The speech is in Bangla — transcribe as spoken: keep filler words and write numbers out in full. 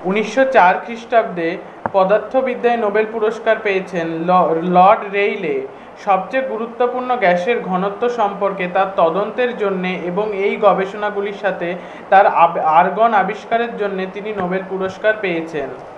উনিশশো চার খ্রিস্টাব্দে পদার্থবিদ্যায় নোবেল পুরস্কার পেয়েছেন লর্ড রেইলে সবচেয়ে গুরুত্বপূর্ণ গ্যাসের ঘনত্ব সম্পর্কে তার তদন্তের জন্যে এবং এই গবেষণাগুলির সাথে তার আর্গন আবিষ্কারের জন্যে তিনি নোবেল পুরস্কার পেয়েছেন।